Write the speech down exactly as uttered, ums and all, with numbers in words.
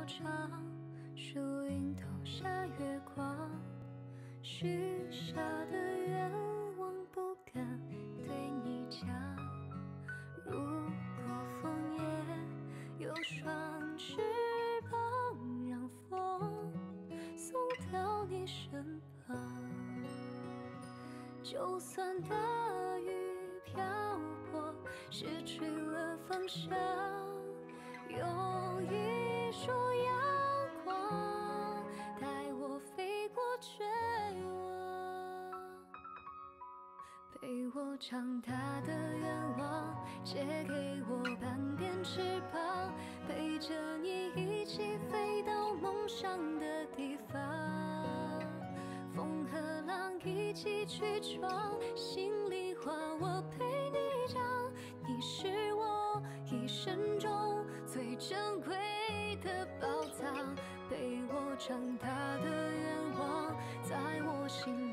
长，树荫投下月光，许下的愿望不敢对你讲。如果枫叶有双翅膀，让风送到你身旁，就算大雨瓢泼，失去了方向，有一束阳光带我飞过绝望，陪我长大的愿望，借给我半边翅膀，陪着你一起飞到梦想的地方，风和浪一起去闯，心里话我陪你讲，你是我一生中最珍贵的宝藏，陪我长大的愿望，在我心里